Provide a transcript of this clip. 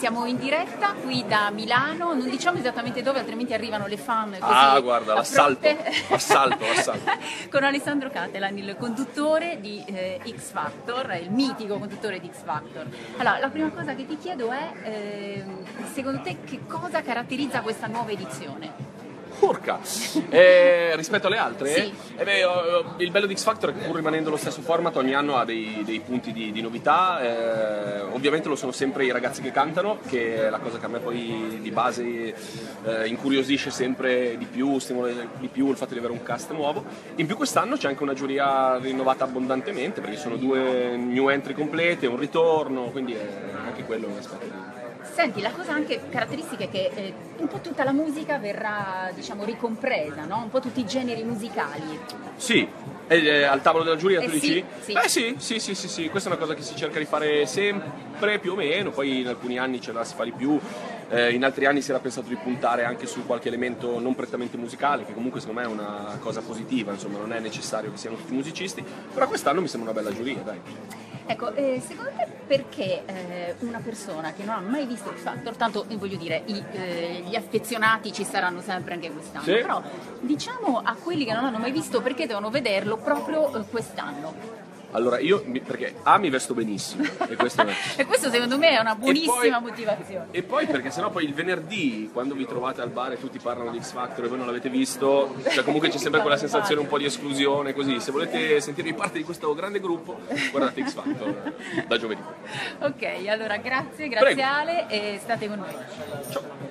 siamo in diretta qui da Milano, non diciamo esattamente dove, altrimenti arrivano le fan così. Ah, guarda, l'assalto, l'assalto. Con Alessandro Catelan, il conduttore di X Factor, il mitico conduttore di X Factor. Allora, la prima cosa che ti chiedo è, secondo te, che cosa caratterizza questa nuova edizione? Porca! Rispetto alle altre? Sì. Il bello di X Factor è che, pur rimanendo lo stesso format, ogni anno ha dei punti di novità. Ovviamente lo sono sempre i ragazzi che cantano, che è la cosa che a me poi di base incuriosisce sempre di più, stimola di più il fatto di avere un cast nuovo. In più quest'anno c'è anche una giuria rinnovata abbondantemente, perché sono 2 new entry complete, un ritorno, quindi anche quello è un aspetto di... Senti, la cosa anche caratteristica è che un po' tutta la musica verrà, diciamo, ricompresa, no? Un po' tutti i generi musicali. Sì, al tavolo della giuria tu dici? Sì. Beh sì, questa è una cosa che si cerca di fare sempre più o meno, poi in alcuni anni ce la si fa di più, in altri anni si era pensato di puntare anche su qualche elemento non prettamente musicale, che comunque secondo me è una cosa positiva, insomma non è necessario che siano tutti musicisti, però quest'anno mi sembra una bella giuria, dai. Ecco, secondo te perché una persona che non ha mai visto X Factor, tanto voglio dire, gli affezionati ci saranno sempre anche quest'anno, sì. Però diciamo a quelli che non hanno mai visto perché devono vederlo proprio quest'anno? Allora perché mi vesto benissimo e questo secondo me è una buonissima motivazione. E poi perché sennò poi il venerdì, quando vi trovate al bar e tutti parlano di X Factor e voi non l'avete visto, cioè comunque c'è sempre quella sensazione un po' di esclusione, così. Se volete sentirvi parte di questo grande gruppo, guardate X Factor da giovedì. Ok, allora grazie Prego. Ale e state con noi. Ciao.